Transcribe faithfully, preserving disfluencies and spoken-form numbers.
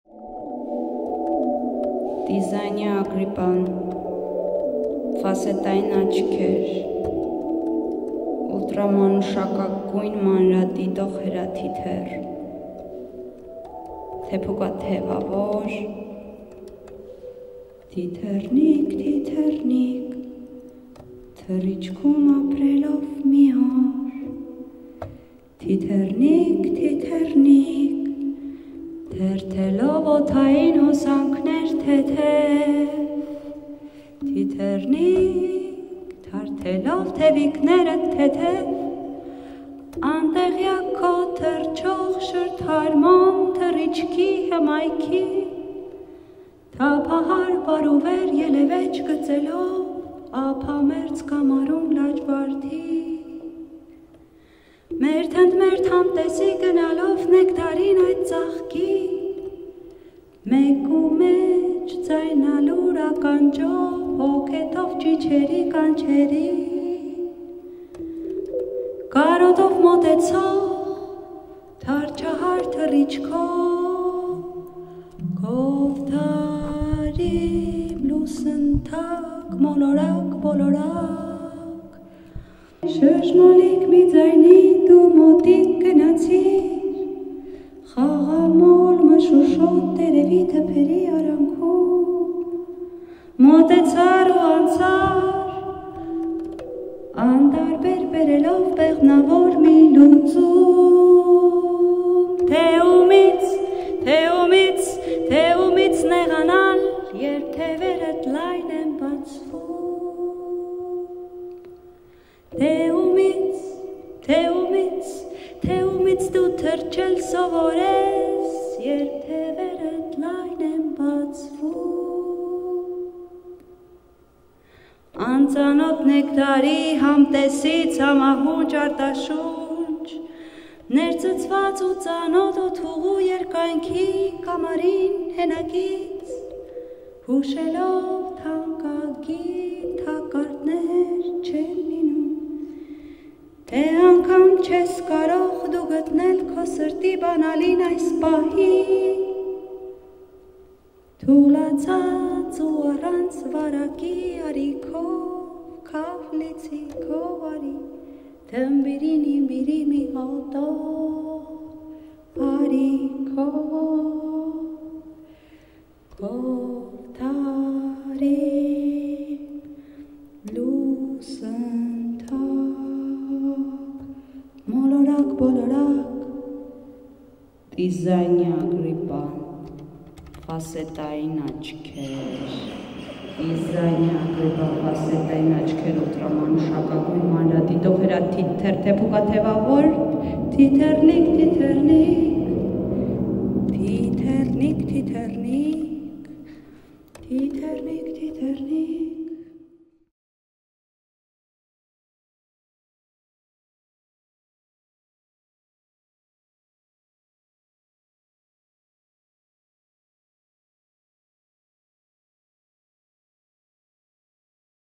Դիզայնյա Ագրիպան, ֆասետային աչքեր, ուլտրամանուշակագույն մանրադիտող հրաթիթեռ, թեփուկաթևավոր, թիթեռնիկ, թիթեռնիկ, թռիչքում ապրելով մի օր, թիթեռնիկ, թիթեռնիկ, թերթելով օդային հոսանքներ թեթև, թիթեռնիկ, թարթելով թևիկները թեթև, անտեղյակ քո թռչող շրթարման թռիչքի հմայքի, թափահար բարուվեր ելևեջ գծելով, ափամերձ կամարում լաջվարդի, մերթ ընդ մերթ համտեսի գնալով նեկտարին այդ ծաղկի, մեկ ու մեջ ձայնալուր ականջով, հոգետով ճիչերի կանչերի, կարոտով մոտեցող, թարչահար թռիչքով, կովթարիմ լուսնթակ, մոլորակ, բոլորակ, շշմալիկ մի ձայնի դու մոտիկ գնացիր, խաղամոլ մշուշոտ տերևի թփերի արանքում, մոտեցար ու անցար, անդարբեր բերելով բեղնավոր մի լուծում, թե ումից, թե ումից, թե ումից նեղանալ, երբ թևերդ լայն են բացվում, թե ումից, թե ումից, թե ումից դու թռչել սովորես, երբ թևերդ լայն են բացվում, անծանոթ նեկտարի համտեսից համահունչ արտաշունչ, ներծծված ու ծանոթ օդուղու երկայնքի կամարին հենակից, հուշելով թանկագին թակարդներ չեն լինում, թե անգամ չես կարող դու գտնել քո սրտի բանալին այս պահի, թուլացած ու առանց վարակի արիքով, քավ լիցիկով արի, թմբիրինի միրի մի հոտով, արիքով, կովթարիմ լուսնթակ, մոլորակ, բոլորակ, դիզայնյա Ագրիպան, ֆասետային աչքեր, դիզայնյա Ագրիպան, ֆասետային աչքեր, ուլտրամանուշակագույն մանրադիտող հրաթիթեռ, թեփուկաթևավոր, թիթեռնիկ, թիթեռնիկ, թիթեռնիկ, թիթեռնիկ, թիթեռնիկ, թիթեռնիկ,